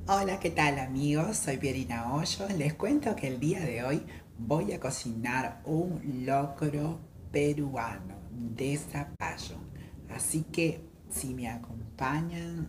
Hola, ¿qué tal amigos? Soy Pierina Hoyo. Les cuento que el día de hoy voy a cocinar un locro peruano de zapallo. Así que si me acompañan,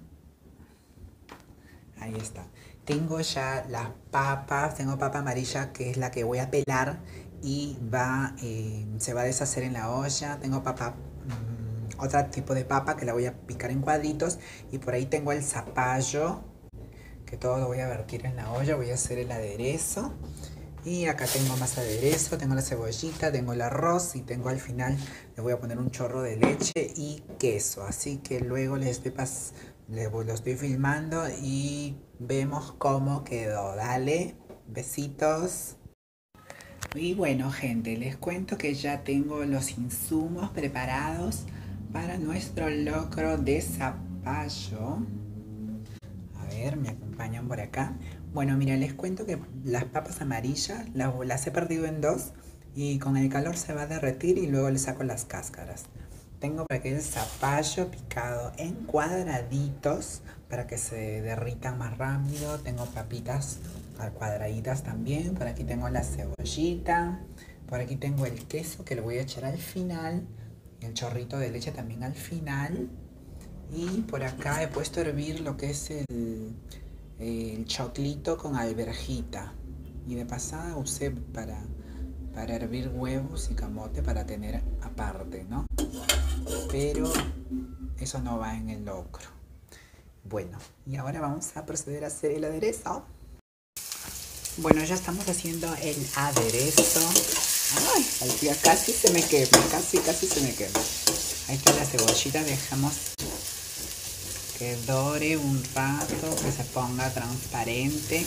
ahí está. Tengo ya las papas, tengo papa amarilla que es la que voy a pelar y se va a deshacer en la olla. Tengo otro tipo de papa que la voy a picar en cuadritos y por ahí tengo el zapallo que todo lo voy a vertir en la olla, voy a hacer el aderezo. Y acá tengo más aderezo, tengo la cebollita, tengo el arroz y tengo al final, le voy a poner un chorro de leche y queso. Así que luego lo estoy filmando y vemos cómo quedó. Dale, besitos. Y bueno gente, les cuento que ya tengo los insumos preparados para nuestro locro de zapallo. A ver, me acompañan por acá. Bueno, mira, les cuento que las papas amarillas las he partido en dos y con el calor se va a derretir y luego le saco las cáscaras. Tengo por aquí el zapallo picado en cuadraditos para que se derritan más rápido. Tengo papitas cuadraditas también. Por aquí tengo la cebollita. Por aquí tengo el queso que lo voy a echar al final. Y el chorrito de leche también al final. Y por acá he puesto a hervir lo que es el choclito con alverjita. Y de pasada usé para hervir huevos y camote para tener aparte, ¿no? Pero eso no va en el locro. Bueno, y ahora vamos a proceder a hacer el aderezo. Bueno, ya estamos haciendo el aderezo. Ay, casi se me quema, casi se me quema. Ahí está la cebollita, dejamos que dore un rato, que se ponga transparente.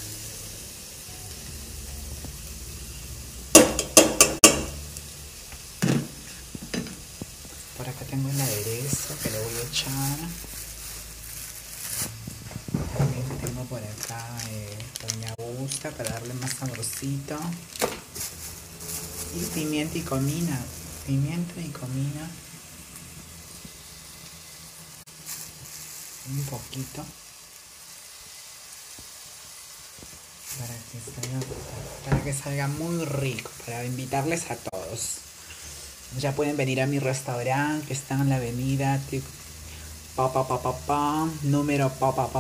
Por acá tengo el aderezo que le voy a echar. También tengo por acá doña Augusta para darle más saborcito. Y pimienta y comino. Pimienta y comino. Un poquito. Para que salga muy rico. Para invitarles a todos. Ya pueden venir a mi restaurante que está en la avenida número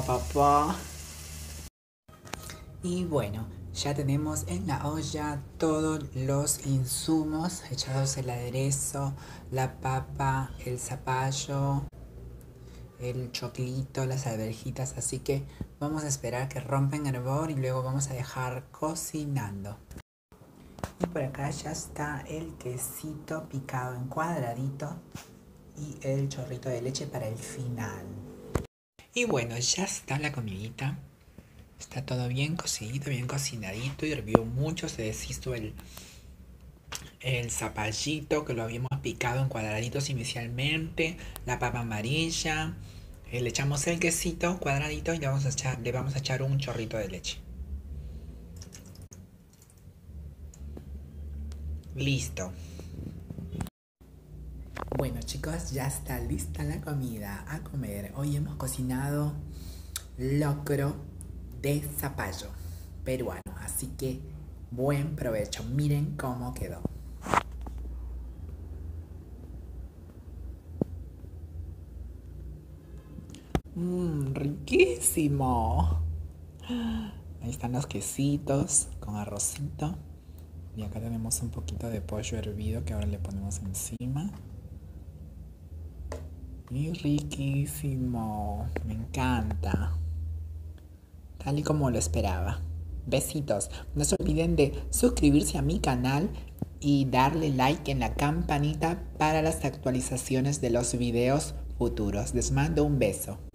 Y bueno, ya tenemos en la olla todos los insumos echados, el aderezo, la papa, el zapallo, el choclito, las alverjitas, así que vamos a esperar que rompan hervor y luego vamos a dejar cocinando. Y por acá ya está el quesito picado en cuadradito y el chorrito de leche para el final. Y bueno, ya está la comidita. Está todo bien cocidito, bien cocinadito, hirvió mucho, se deshizo el zapallito que lo habíamos picado en cuadraditos inicialmente, la papa amarilla, le echamos el quesito cuadradito y le vamos a echar un chorrito de leche. Listo. Bueno chicos, ya está lista la comida a comer. Hoy hemos cocinado locro de zapallo peruano, así que buen provecho. Miren cómo quedó. Riquísimo. Ahí están los quesitos con arrocito. Y acá tenemos un poquito de pollo hervido que ahora le ponemos encima. Y riquísimo. Me encanta. Tal y como lo esperaba. Besitos. No se olviden de suscribirse a mi canal y darle like en la campanita para las actualizaciones de los videos futuros. Les mando un beso.